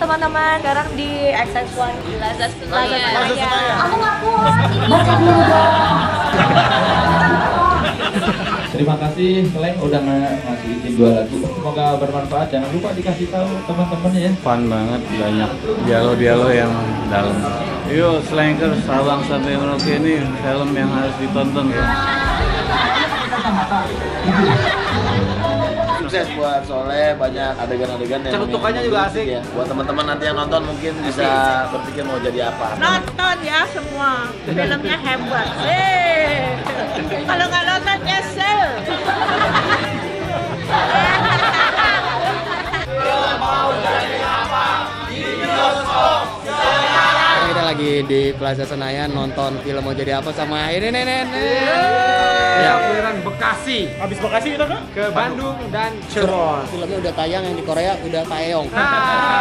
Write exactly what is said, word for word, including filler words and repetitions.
teman-teman. Sekarang di X X one Plaza Senayan. Aku nggak kuat. Baca dulu dong. Terima kasih Kleng udah ngasih izin dua lagu. Semoga bermanfaat. Jangan lupa dikasih tahu teman-temannya ya. Fun banget, banyak dialog-dialog yang dalam. Yuk, Slankers Sabang sampai Merauke ini film yang harus ditonton ya. Sukses buat Soleh, banyak adegan-adegan yang celutukannya juga asik ya. Buat teman-teman nanti yang nonton mungkin bisa berpikir mau jadi apa. Nonton ya semua, filmnya hebat. Eh, kalau nggak nonton nyesel. Kita lagi di Plaza Senayan nonton film Mau Jadi Apa sama ini nenek. Ya, Kuliran Bekasi. Habis Bekasi kita ke ke Bandung dan Cirebon. Filmnya udah tayang, yang di Korea udah tayang.